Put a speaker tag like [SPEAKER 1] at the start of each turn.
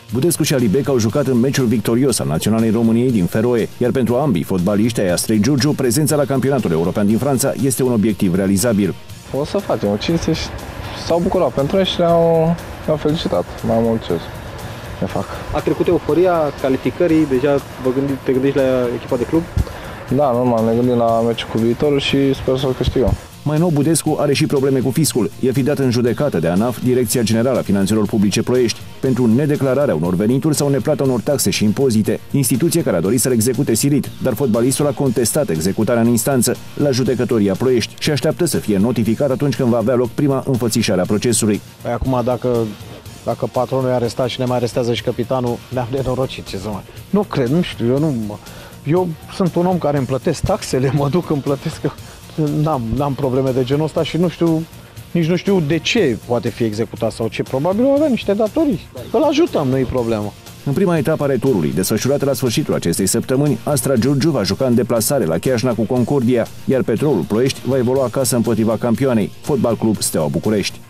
[SPEAKER 1] Budescu și Alibec au jucat în meciul victorios al Naționalei României din Feroe, iar pentru ambii fotbaliști ai Astrei Giurgiu, prezența la campionatul european din Franța este un obiectiv realizabil.
[SPEAKER 2] O să facem o cinste și s-au bucurat pentru ei și ne-au felicitat. Mai mult ce ne fac.
[SPEAKER 3] A trecut euforia calificării, deja te gândești la echipa de club?
[SPEAKER 2] Da, normal, ne gândim la meciul cu viitorul și sper să-l câștigăm.
[SPEAKER 1] Mai nou, Budescu are și probleme cu fiscul. El fi dat în judecată de ANAF, Direcția Generală a Finanțelor Publice Ploiești, pentru nedeclararea unor venituri sau neplata unor taxe și impozite, instituție care a dorit să-l execute silit, dar fotbalistul a contestat executarea în instanță la judecătoria Ploiești și așteaptă să fie notificat atunci când va avea loc prima înfățișare a procesului.
[SPEAKER 4] Păi acum, dacă patronul e arestat și ne mai arestează și capitanul, ne-am nenorocit, ce să mai... Nu cred, nu știu, eu sunt un om care îmi plătesc taxele, mă duc, îmi plătesc... N-am probleme de genul ăsta și nici nu știu de ce poate fi executat sau ce. Probabil o avea niște datorii. Îl ajutăm, nu-i problemă.
[SPEAKER 1] În prima etapă a returului, desfășurată la sfârșitul acestei săptămâni, Astra Giurgiu va juca în deplasare la Chiajna cu Concordia, iar Petrolul Ploiești va evolua acasă împotriva campioanei, Fotbal Club Steaua București.